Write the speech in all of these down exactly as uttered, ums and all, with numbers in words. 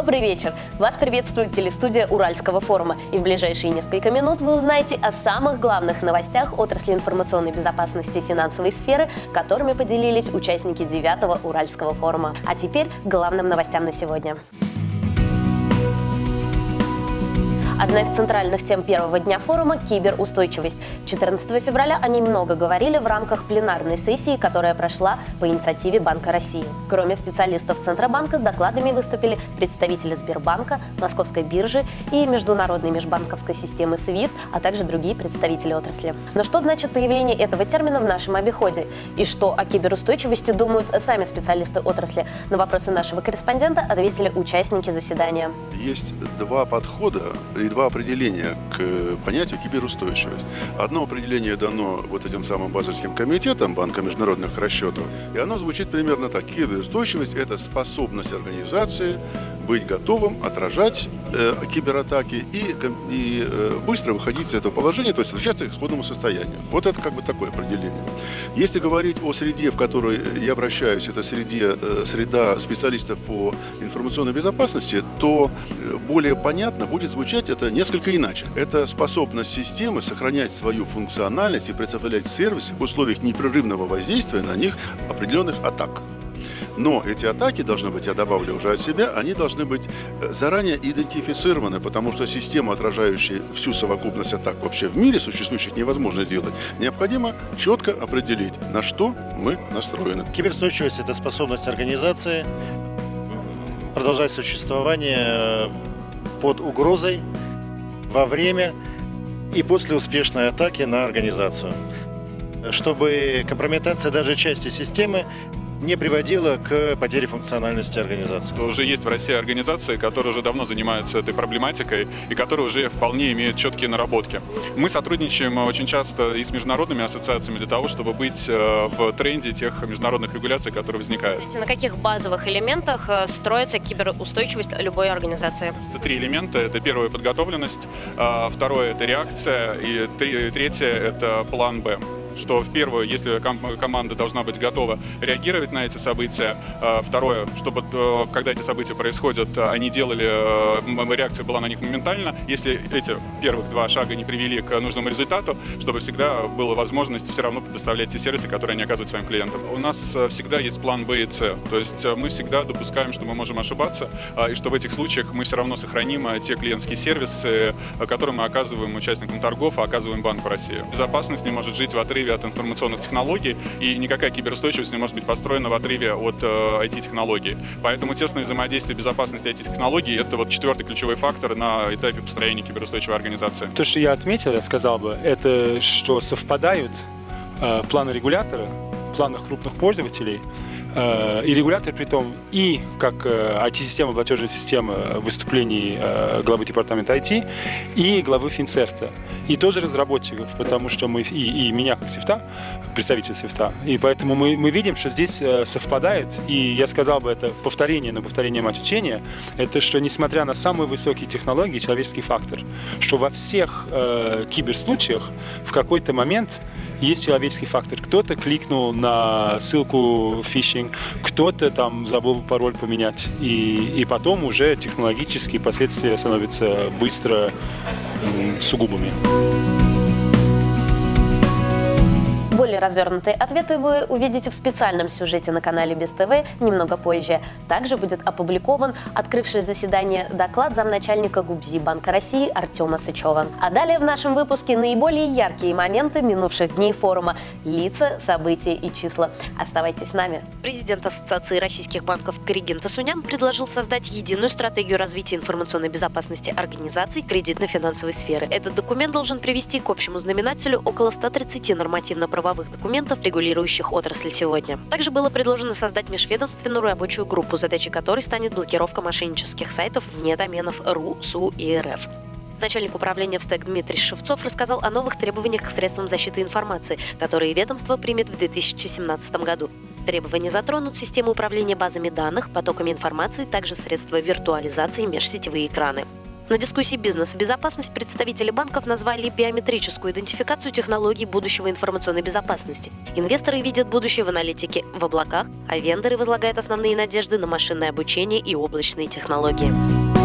Добрый вечер! Вас приветствует телестудия Уральского форума. И в ближайшие несколько минут вы узнаете о самых главных новостях отрасли информационной безопасности и финансовой сферы, которыми поделились участники девятого Уральского форума. А теперь к главным новостям на сегодня. Одна из центральных тем первого дня форума – киберустойчивость. четырнадцатого февраля о ней много говорили в рамках пленарной сессии, которая прошла по инициативе Банка России. Кроме специалистов Центробанка, с докладами выступили представители Сбербанка, Московской биржи и международной межбанковской системы свифт, а также другие представители отрасли. Но что значит появление этого термина в нашем обиходе? И что о киберустойчивости думают сами специалисты отрасли? На вопросы нашего корреспондента ответили участники заседания. Есть два подхода и два определения к понятию киберустойчивость. Одно определение дано вот этим самым Базельским комитетом Банка международных расчетов, и оно звучит примерно так. Киберустойчивость – это способность организации быть готовым отражать э, кибератаки и, и э, быстро выходить из этого положения, то есть возвращаться к исходному состоянию. Вот это как бы такое определение. Если говорить о среде, в которой я вращаюсь, это среде, э, среда специалистов по информационной безопасности, то более понятно будет звучать это несколько иначе. Это способность системы сохранять свою функциональность и представлять сервисы в условиях непрерывного воздействия на них определенных атак. Но эти атаки должны быть, я добавлю уже от себя, они должны быть заранее идентифицированы, потому что систему, отражающую всю совокупность атак вообще в мире существующих, невозможно сделать. Необходимо четко определить, на что мы настроены. Киберустойчивость – это способность организации продолжать существование под угрозой во время и после успешной атаки на организацию, чтобы компрометация даже части системы не приводила к потере функциональности организации. Уже есть в России организации, которые уже давно занимаются этой проблематикой и которые уже вполне имеют четкие наработки. Мы сотрудничаем очень часто и с международными ассоциациями для того, чтобы быть в тренде тех международных регуляций, которые возникают. На каких базовых элементах строится киберустойчивость любой организации? Это три элемента. Это первое – подготовленность, второе – это реакция, и третье – это план «Б». Что в первую, если ком- команда должна быть готова реагировать на эти события. Второе, чтобы когда эти события происходят, они делали, реакция была на них моментально. Если эти первых два шага не привели к нужному результату, чтобы всегда была возможность все равно предоставлять те сервисы, которые они оказывают своим клиентам. У нас всегда есть план Б и С. То есть мы всегда допускаем, что мы можем ошибаться, и что в этих случаях мы все равно сохраним те клиентские сервисы, которые мы оказываем участникам торгов, а оказываем Банку России. Безопасность не может жить в отрыве от информационных технологий, и никакая киберустойчивость не может быть построена в отрыве от э, ай ти-технологий. Поэтому тесное взаимодействие безопасности ай ти-технологий – это вот четвертый ключевой фактор на этапе построения киберустойчивой организации. То, что я отметил, я сказал бы, это что совпадают э, планы регулятора, планы крупных пользователей, и регулятор при том и как ай ти-система, платежная система выступлений главы департамента ай ти и главы Финцерта. И тоже разработчиков, потому что мы, и, и меня как свифта, представитель свифта, и поэтому мы, мы видим, что здесь совпадает, и я сказал бы, это повторение, но повторение мать учения, это что несмотря на самые высокие технологии, человеческий фактор, что во всех э, киберслучаях в какой-то момент есть человеческий фактор. Кто-то кликнул на ссылку фишинг, кто-то там забыл пароль поменять. И, и потом уже технологические последствия становятся быстро м, сугубыми. Более развернутые ответы вы увидите в специальном сюжете на канале Без ТВ немного позже. Также будет опубликован открывший заседание доклад замначальника ГУБЗИ Банка России Артема Сычева. А далее в нашем выпуске наиболее яркие моменты минувших дней форума, лица, события и числа. Оставайтесь с нами. Президент Ассоциации российских банков Кариген Тасунян предложил создать единую стратегию развития информационной безопасности организаций кредитно-финансовой сферы. Этот документ должен привести к общему знаменателю около ста тридцати нормативно-правовых документов, регулирующих отрасль сегодня. Также было предложено создать межведомственную рабочую группу, задачей которой станет блокировка мошеннических сайтов вне доменов РУ, СУ и РФ. Начальник управления в СТЭК Дмитрий Шевцов рассказал о новых требованиях к средствам защиты информации, которые ведомство примет в две тысячи семнадцатом году. Требования затронут систему управления базами данных, потоками информации, также средства виртуализации и межсетевые экраны. На дискуссии «Бизнес и безопасность» представители банков назвали биометрическую идентификацию технологий будущего информационной безопасности. Инвесторы видят будущее в аналитике в облаках, а вендоры возлагают основные надежды на машинное обучение и облачные технологии.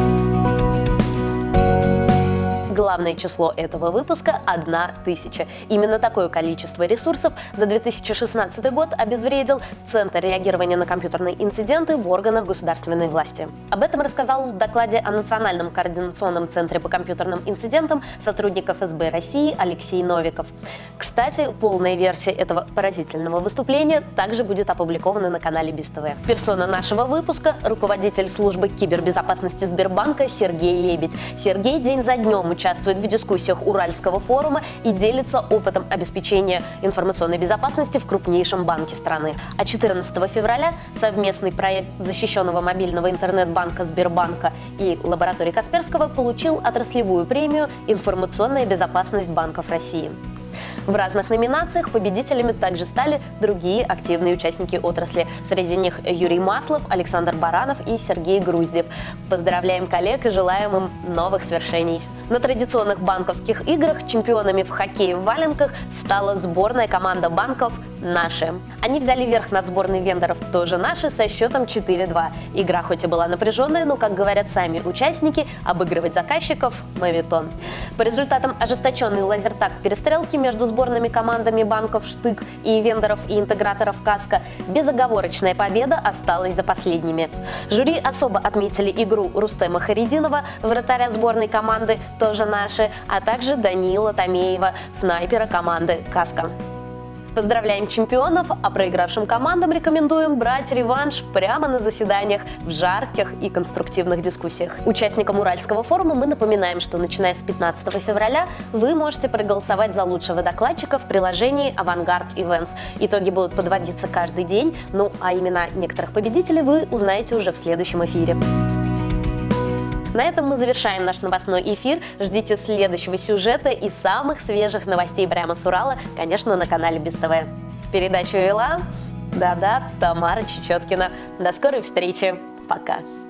Главное число этого выпуска – одна тысяча. Именно такое количество ресурсов за две тысячи шестнадцатый год обезвредил Центр реагирования на компьютерные инциденты в органах государственной власти. Об этом рассказал в докладе о Национальном координационном центре по компьютерным инцидентам сотрудник эф эс бэ России Алексей Новиков. Кстати, полная версия этого поразительного выступления также будет опубликована на канале БИС-ТВ. Персона нашего выпуска – руководитель службы кибербезопасности Сбербанка Сергей Лебедь. Сергей день за днем участвует участвует в дискуссиях Уральского форума и делится опытом обеспечения информационной безопасности в крупнейшем банке страны. А четырнадцатого февраля совместный проект защищенного мобильного интернет-банка Сбербанка и лаборатории Касперского получил отраслевую премию «Информационная безопасность банков России». В разных номинациях победителями также стали другие активные участники отрасли. Среди них Юрий Маслов, Александр Баранов и Сергей Груздев. Поздравляем коллег и желаем им новых свершений. На традиционных банковских играх чемпионами в хоккее в валенках стала сборная команда банков «Наши». Они взяли верх над сборной вендоров «Тоже наши» со счетом четыре-два. Игра хоть и была напряженная, но, как говорят сами участники, обыгрывать заказчиков – моветон. По результатам ожесточенной лазертаг перестрелки между сборными командами банков «Штык» и вендоров и интеграторов «Каска» безоговорочная победа осталась за последними. Жюри особо отметили игру Рустема Харидинова, вратаря сборной команды «Тоже наши», а также Даниила Томеева, снайпера команды «Каска». Поздравляем чемпионов, а проигравшим командам рекомендуем брать реванш прямо на заседаниях в жарких и конструктивных дискуссиях. Участникам Уральского форума мы напоминаем, что начиная с пятнадцатого февраля вы можете проголосовать за лучшего докладчика в приложении «Авангард Events». Итоги будут подводиться каждый день, ну а имена некоторых победителей вы узнаете уже в следующем эфире. На этом мы завершаем наш новостной эфир. Ждите следующего сюжета и самых свежих новостей прямо с Урала, конечно, на канале БИС-ТВ. Передачу вела, да-да, Тамара Чечеткина. До скорой встречи. Пока.